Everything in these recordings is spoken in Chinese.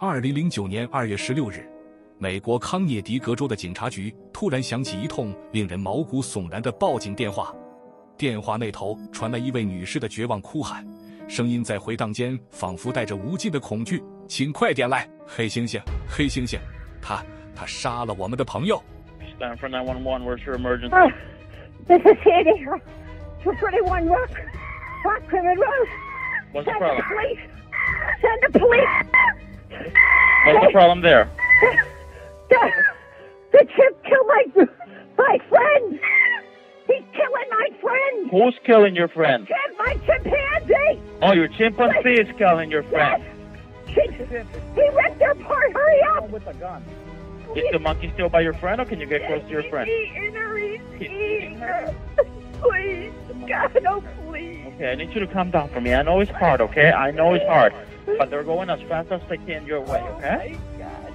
2009年2月16日，美国康涅狄格州的警察局突然响起一通令人毛骨悚然的报警电话。电话那头传来一位女士的绝望哭喊，声音在回荡间仿佛带着无尽的恐惧：“请快点来，黑猩猩，黑猩猩，他杀了我们的朋友。” Stand for 911. Where's your emergency? This is Sandy. 231 Rock River Road. What's the Send problem? the police. Send the police. What's the problem there? The chimp killed my friend. He's killing my friend. Who's killing your friend? My chimpanzee. Oh, your chimpanzee is killing your friend. Yes. He ripped her apart. Hurry up. With a gun. Is the monkey still by your friend, or can you get close to your friend? He's eating her. Please, God, oh please. Okay, I need you to calm down for me. I know it's hard, okay? I know it's hard. But they're going as fast as they can your way, okay? God,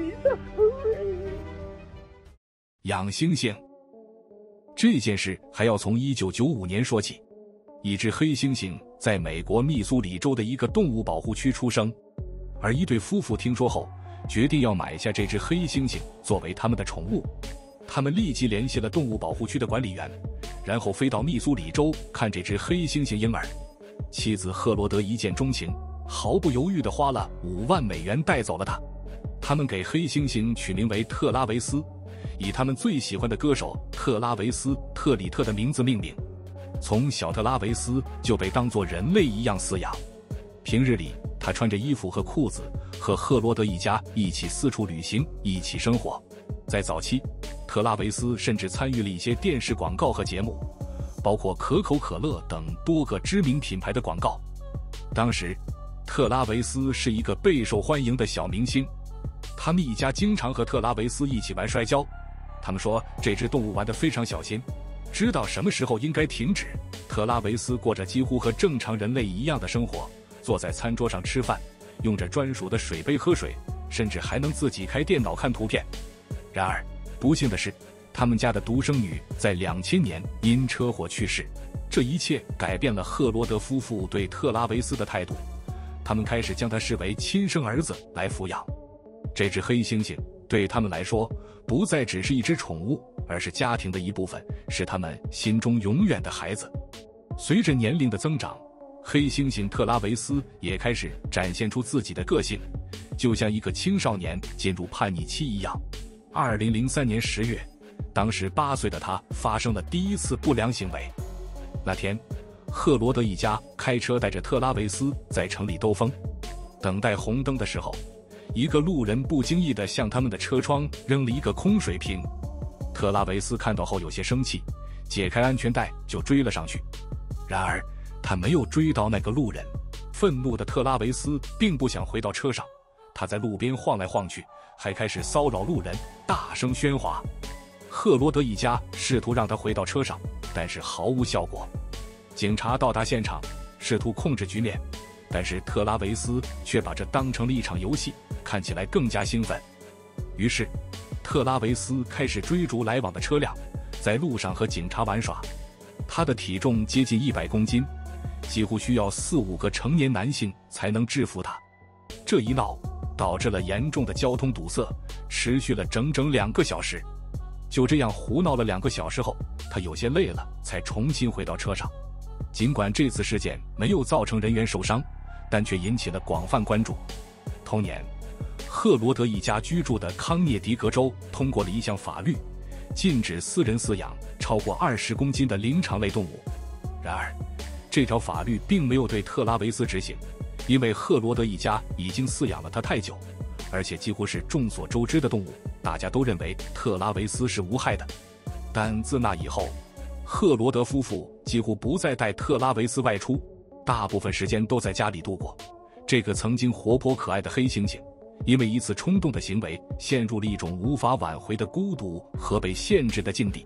please. 养猩猩这件事还要从1995年说起。一只黑猩猩在美国密苏里州的一个动物保护区出生，而一对夫妇听说后决定要买下这只黑猩猩作为他们的宠物。他们立即联系了动物保护区的管理员，然后飞到密苏里州看这只黑猩猩婴儿。妻子赫罗德一见钟情，毫不犹豫地花了5万美元带走了它。他们给黑猩猩取名为特拉维斯，以他们最喜欢的歌手特拉维斯·特里特的名字命名。从小特拉维斯就被当作人类一样饲养。平日里，他穿着衣服和裤子，和赫罗德一家一起四处旅行，一起生活。在早期，特拉维斯甚至参与了一些电视广告和节目，包括可口可乐等多个知名品牌的广告。当时，特拉维斯是一个备受欢迎的小明星。他们一家经常和特拉维斯一起玩摔跤。他们说这只动物玩得非常小心，知道什么时候应该停止。特拉维斯过着几乎和正常人类一样的生活，坐在餐桌上吃饭，用着专属的水杯喝水，甚至还能自己开电脑看图片。然而，不幸的是，他们家的独生女在2000年因车祸去世。这一切改变了赫罗德夫妇对特拉维斯的态度，他们开始将他视为亲生儿子来抚养。这只黑猩猩对他们来说，不再只是一只宠物，而是家庭的一部分，是他们心中永远的孩子。随着年龄的增长，黑猩猩特拉维斯也开始展现出自己的个性，就像一个青少年进入叛逆期一样。2003年10月，当时8岁的他发生了第一次不良行为。那天，赫罗德一家开车带着特拉维斯在城里兜风，等待红灯的时候，一个路人不经意地向他们的车窗扔了一个空水瓶。特拉维斯看到后有些生气，解开安全带就追了上去。然而他没有追到那个路人。愤怒的特拉维斯并不想回到车上，他在路边晃来晃去，还开始骚扰路人，大声喧哗。赫罗德一家试图让他回到车上，但是毫无效果。警察到达现场，试图控制局面，但是特拉维斯却把这当成了一场游戏，看起来更加兴奋。于是特拉维斯开始追逐来往的车辆，在路上和警察玩耍。他的体重接近100公斤，几乎需要4-5个成年男性才能制服他。这一闹导致了严重的交通堵塞，持续了整整2个小时。就这样胡闹了2个小时后，他有些累了，才重新回到车上。尽管这次事件没有造成人员受伤，但却引起了广泛关注。同年，赫罗德一家居住的康涅狄格州通过了一项法律，禁止私人饲养超过20公斤的灵长类动物。然而，这条法律并没有对特拉维斯执行，因为赫罗德一家已经饲养了它太久，而且几乎是众所周知的动物，大家都认为特拉维斯是无害的。但自那以后，赫罗德夫妇几乎不再带特拉维斯外出，大部分时间都在家里度过。这个曾经活泼可爱的黑猩猩，因为一次冲动的行为，陷入了一种无法挽回的孤独和被限制的境地。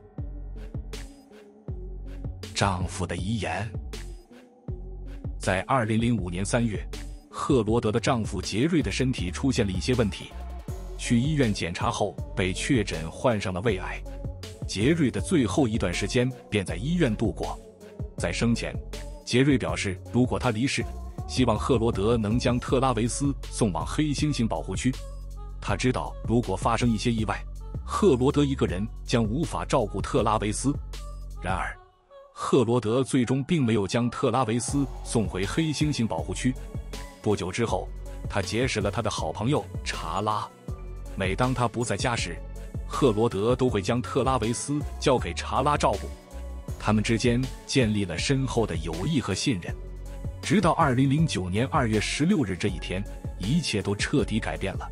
丈夫的遗言。在2005年3月，赫罗德的丈夫杰瑞的身体出现了一些问题，去医院检查后被确诊患上了胃癌。杰瑞的最后一段时间便在医院度过。在生前，杰瑞表示，如果他离世， 希望赫罗德能将特拉维斯送往黑猩猩保护区。他知道，如果发生一些意外，赫罗德一个人将无法照顾特拉维斯。然而，赫罗德最终并没有将特拉维斯送回黑猩猩保护区。不久之后，他结识了他的好朋友查拉。每当他不在家时，赫罗德都会将特拉维斯交给查拉照顾。他们之间建立了深厚的友谊和信任。直到2009年2月16日这一天，一切都彻底改变了。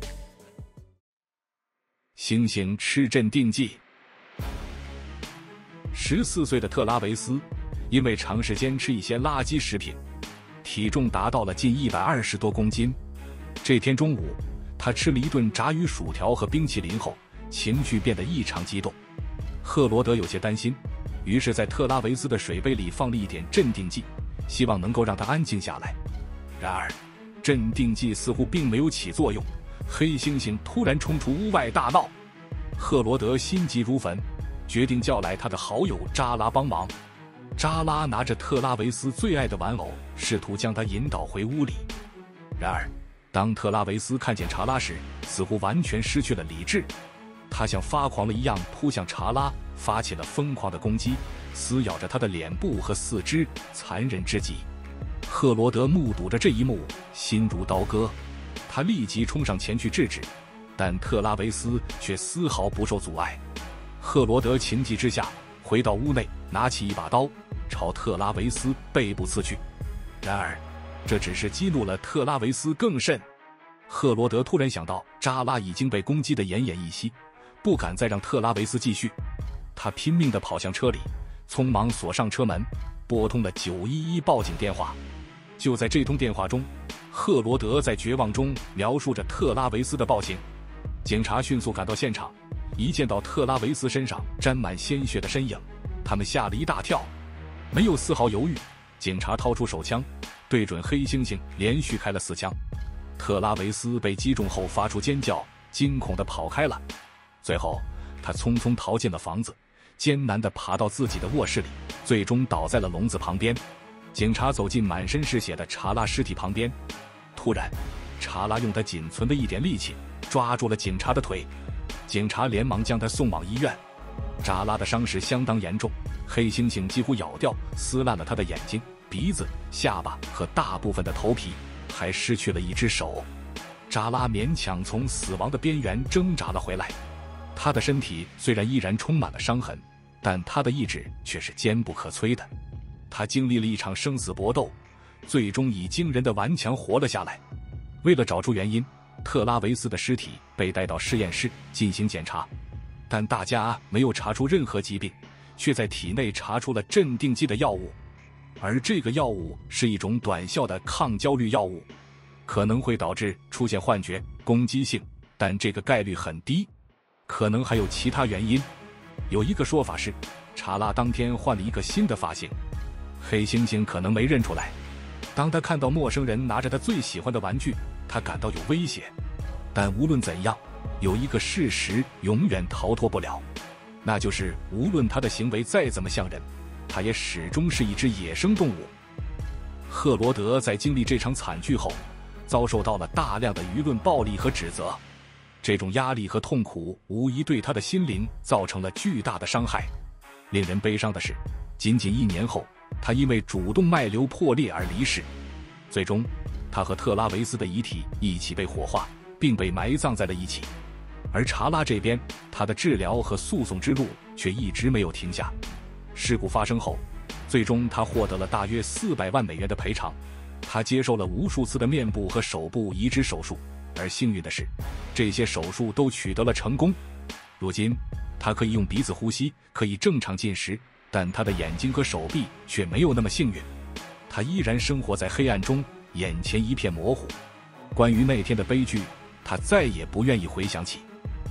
猩猩吃镇定剂。14岁的特拉维斯因为长时间吃一些垃圾食品，体重达到了近120多公斤。这天中午，他吃了一顿炸鱼薯条和冰淇淋后，情绪变得异常激动。赫罗德有些担心，于是在特拉维斯的水杯里放了一点镇定剂，希望能够让他安静下来。然而，镇定剂似乎并没有起作用，黑猩猩突然冲出屋外大闹。赫罗德心急如焚，决定叫来他的好友扎拉帮忙。扎拉拿着特拉维斯最爱的玩偶，试图将他引导回屋里。然而，当特拉维斯看见查拉时，似乎完全失去了理智。他像发狂了一样扑向查拉，发起了疯狂的攻击，撕咬着他的脸部和四肢，残忍至极。赫罗德目睹着这一幕，心如刀割。他立即冲上前去制止，但特拉维斯却丝毫不受阻碍。赫罗德情急之下回到屋内，拿起一把刀朝特拉维斯背部刺去。然而，这只是激怒了特拉维斯更甚。赫罗德突然想到扎拉已经被攻击得奄奄一息，不敢再让特拉维斯继续。他拼命地跑向车里，匆忙锁上车门，拨通了911报警电话。就在这通电话中，赫罗德在绝望中描述着特拉维斯的暴行。警察迅速赶到现场，一见到特拉维斯身上沾满鲜血的身影，他们吓了一大跳。没有丝毫犹豫，警察掏出手枪，对准黑猩猩连续开了4枪。特拉维斯被击中后发出尖叫，惊恐地跑开了。最后，他匆匆逃进了房子，艰难地爬到自己的卧室里，最终倒在了笼子旁边。警察走进满身是血的查拉尸体旁边，突然，查拉用他仅存的一点力气抓住了警察的腿，警察连忙将他送往医院。查拉的伤势相当严重，黑猩猩几乎咬掉、撕烂了他的眼睛、鼻子、下巴和大部分的头皮，还失去了一只手。扎拉勉强从死亡的边缘挣扎了回来，他的身体虽然依然充满了伤痕，但他的意志却是坚不可摧的。他经历了一场生死搏斗，最终以惊人的顽强活了下来。为了找出原因，特拉维斯的尸体被带到实验室进行检查，但大家没有查出任何疾病，却在体内查出了镇定剂的药物，而这个药物是一种短效的抗焦虑药物，可能会导致出现幻觉、攻击性，但这个概率很低，可能还有其他原因。有一个说法是，查拉当天换了一个新的发型，黑猩猩可能没认出来。当他看到陌生人拿着他最喜欢的玩具，他感到有威胁。但无论怎样，有一个事实永远逃脱不了，那就是无论他的行为再怎么像人，他也始终是一只野生动物。赫罗德在经历这场惨剧后，遭受到了大量的舆论暴力和指责，这种压力和痛苦无疑对他的心灵造成了巨大的伤害。令人悲伤的是，仅仅1年后，他因为主动脉瘤破裂而离世。最终，他和特拉维斯的遗体一起被火化，并被埋葬在了一起。而查拉这边，他的治疗和诉讼之路却一直没有停下。事故发生后，最终他获得了大约400万美元的赔偿。他接受了无数次的面部和手部移植手术，而幸运的是，这些手术都取得了成功。如今，他可以用鼻子呼吸，可以正常进食，但他的眼睛和手臂却没有那么幸运。他依然生活在黑暗中，眼前一片模糊。关于那天的悲剧，他再也不愿意回想起。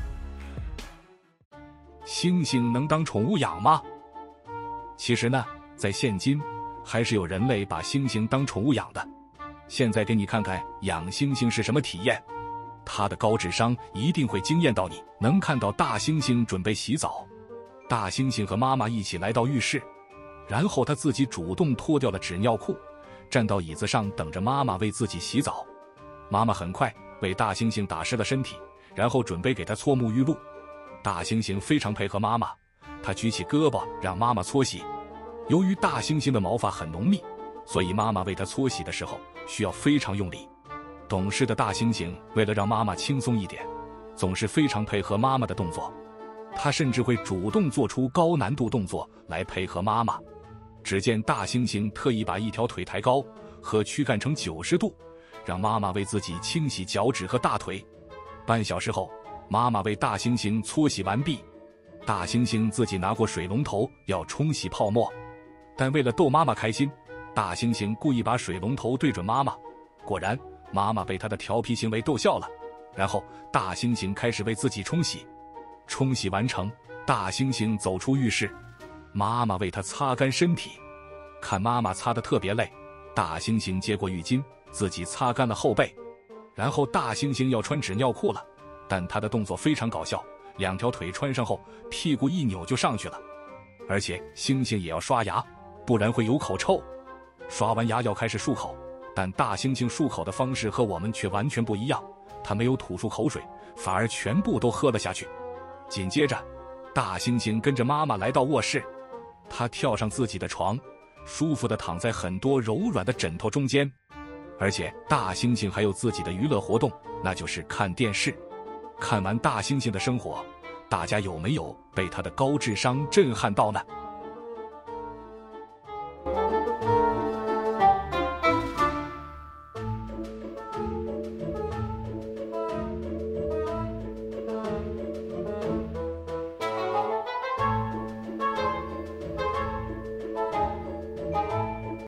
猩猩能当宠物养吗？其实呢，在现今，还是有人类把猩猩当宠物养的。现在给你看看养猩猩是什么体验，它的高智商一定会惊艳到你。能看到大猩猩准备洗澡，大猩猩和妈妈一起来到浴室，然后他自己主动脱掉了纸尿裤， 站到椅子上等着妈妈为自己洗澡。妈妈很快为大猩猩打湿了身体，然后准备给他搓沐浴露。大猩猩非常配合妈妈，他举起胳膊让妈妈搓洗。由于大猩猩的毛发很浓密，所以妈妈为他搓洗的时候需要非常用力。懂事的大猩猩为了让妈妈轻松一点，总是非常配合妈妈的动作，他甚至会主动做出高难度动作来配合妈妈。只见大猩猩特意把一条腿抬高和躯干成90度，让妈妈为自己清洗脚趾和大腿。半小时后，妈妈为大猩猩搓洗完毕，大猩猩自己拿过水龙头要冲洗泡沫，但为了逗妈妈开心，大猩猩故意把水龙头对准妈妈。果然，妈妈被他的调皮行为逗笑了。然后大猩猩开始为自己冲洗。冲洗完成，大猩猩走出浴室，妈妈为他擦干身体。看妈妈擦得特别累，大猩猩接过浴巾自己擦干了后背。然后大猩猩要穿纸尿裤了，但他的动作非常搞笑，2条腿穿上后，屁股一扭就上去了。而且猩猩也要刷牙，不然会有口臭。刷完牙要开始漱口，但大猩猩漱口的方式和我们却完全不一样，他没有吐出口水，反而全部都喝了下去。紧接着，大猩猩跟着妈妈来到卧室，他跳上自己的床，舒服地躺在很多柔软的枕头中间。而且大猩猩还有自己的娱乐活动，那就是看电视。看完大猩猩的生活，大家有没有被他的高智商震撼到呢？